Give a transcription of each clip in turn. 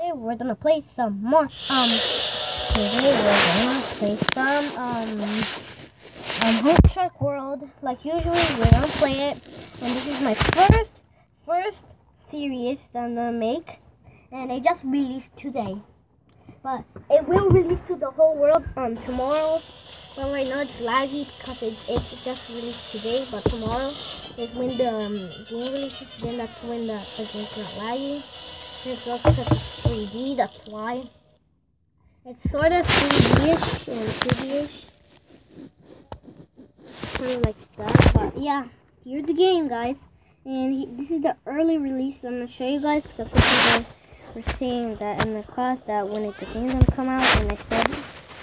today we're gonna play some more. Today we're gonna play some Home Shark World. Like usually, we're gonna play it, and this is my first series that I'm gonna make, and it just released today. But it will release to the whole world tomorrow. Well, right now it's laggy because it's just released today, but tomorrow is when the game releases. Then that's when the game's not laggy. And it's also because it's 3D. That's why it's sort of 3D-ish and 2D-ish, kind of like that. But yeah, here's the game, guys. And this is the early release. I'm gonna show you guys because some people were saying that in the class that when the game's gonna come out, and I said.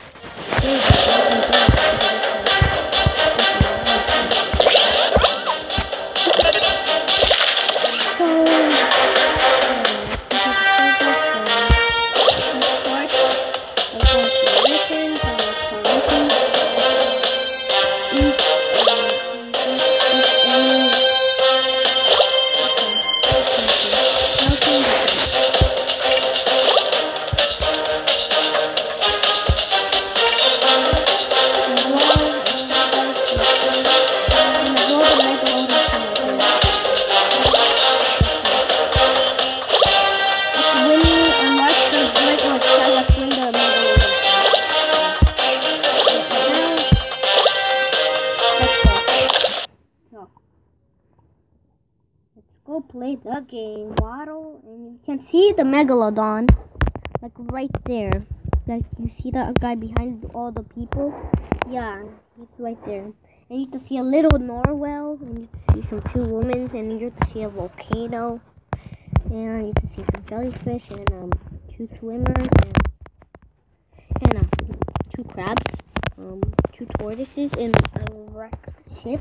Go play the game, waddle, and you can see the megalodon, like right there. Like you see that guy behind all the people? Yeah, it's right there. And you can see a little narwhal, and you can see some two women, and you can see a volcano, and you can see some jellyfish, and two swimmers, and two crabs, two tortoises, and a wrecked ship.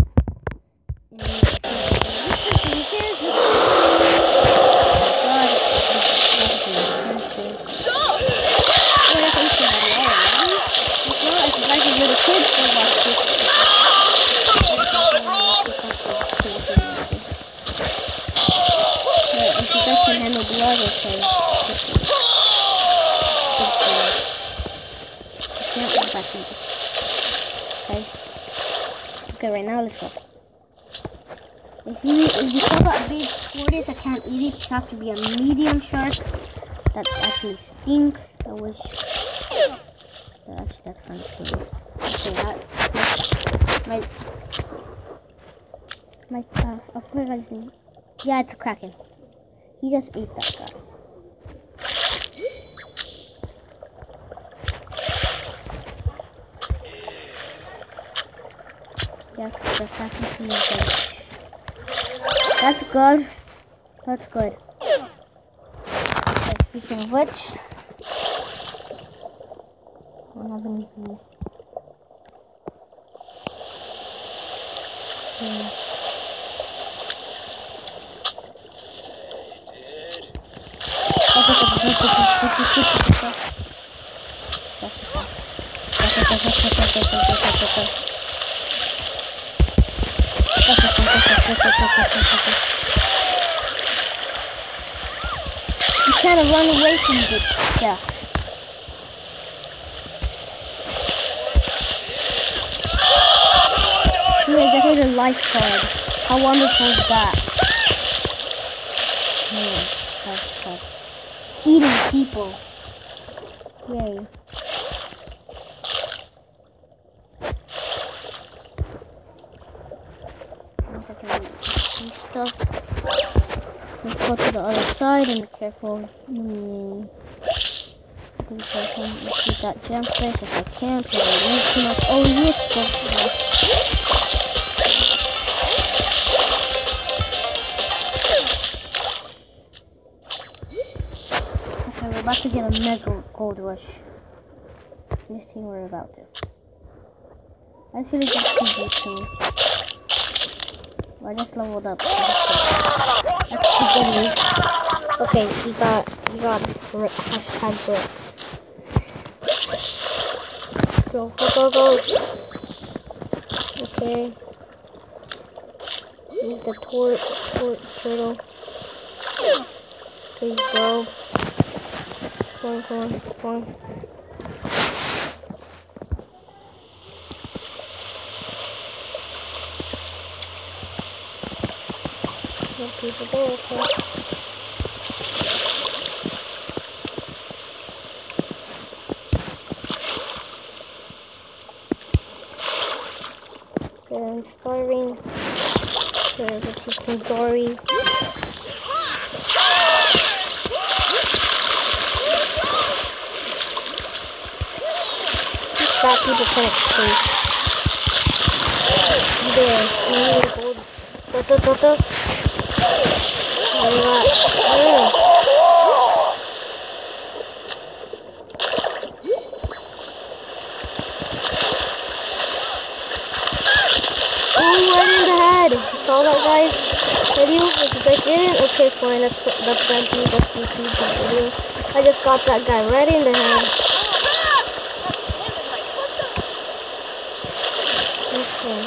Okay, right now let's go. If you saw that big tortoise that can't eat it, it has to be a medium shark that actually stinks. That's kind of cool. Okay, I forgot his name. Yeah, it's a kraken. He just ate that guy. Yeah, the kraken is good. That's good. That's good. Okay, speaking of which, I'm not gonna use. You can't run away from it. Yeah. Yeah, get rid of lifeguard. How wonderful is that? That's eating people. Yay. Stuff. Let's go to the other side and be careful. Be careful. Let's shoot that gemfish if I can, because I need too much. Oh yes, okay, we're about to get a mega gold rush. This thing we're about to. I should have just PvP. I just leveled up. That's the good news. Okay, he got hashtag brick. Go. Okay. Use the turtle. Please go. Come on, come on. No people there, okay. I'm starving. There's a chicken dory. That people can't escape. There, we need gold. What? Saw that guy's video? If you guys didn't, okay, fine, that's empty, that's YouTube video. I just got that guy right in the head. Okay.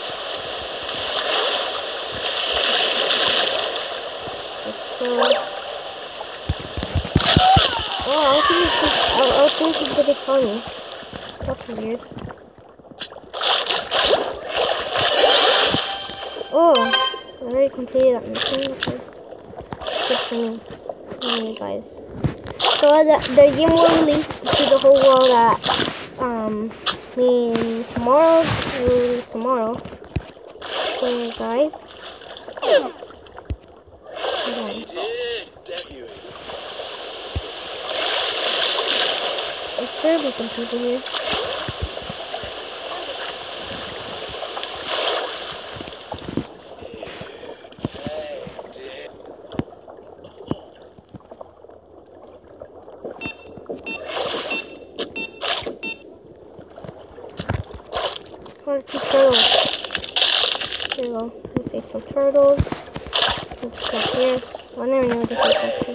Oh, I was thinking that it's funny. That's weird. Oh, I already completed that mission. Good for me, guys. So the game will release to the whole world tomorrow. It will release tomorrow. Okay, guys. There will be some people here. Two turtles. There we go. Let's take some turtles. Let's go here. I never knew what this was actually.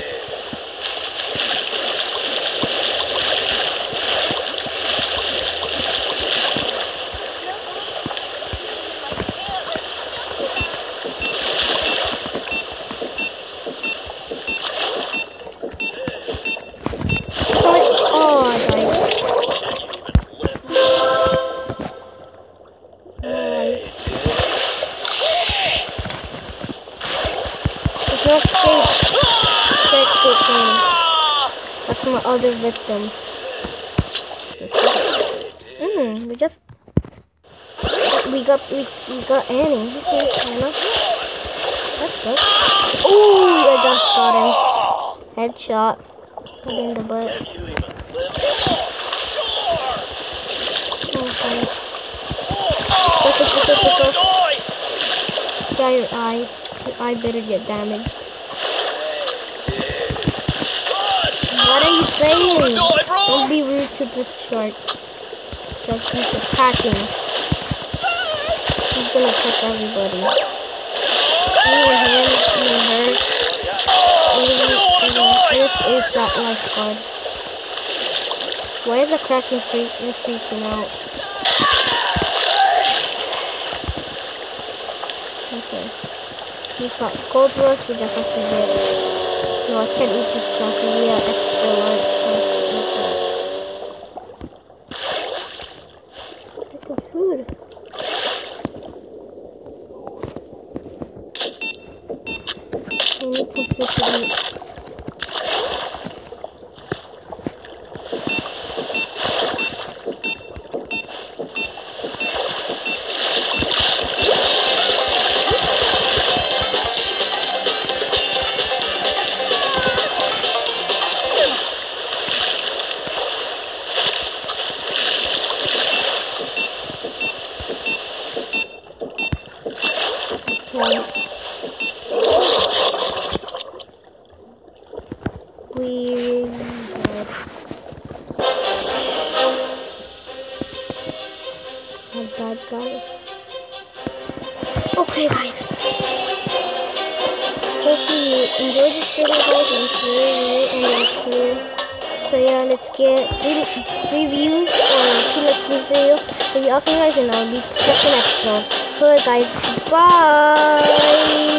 Oh, I died. That's my other victim. We got Annie. Okay, Anna. That's good. Oh, I just got him. Headshot. Right in the butt. Okay. Yeah, your eye. Your eye better get damaged. What are you saying? Don't be rude to this shark. Because he's attacking. He's gonna attack everybody. Even him, even her. This is that lifeguard. Why is the Kraken freaking out? Okay. He's got cold rush, we just have to get. No, I can't eat this Kraken. We have extra lunch, so I can't eat that. Get the food. I need some food to eat. Bad guys. Okay, guys. Hope you enjoyed this video, guys. And it's here. So yeah, let's get 3 views on 2 next video. So you also guys, and I'll be stuck in episode. So guys, bye.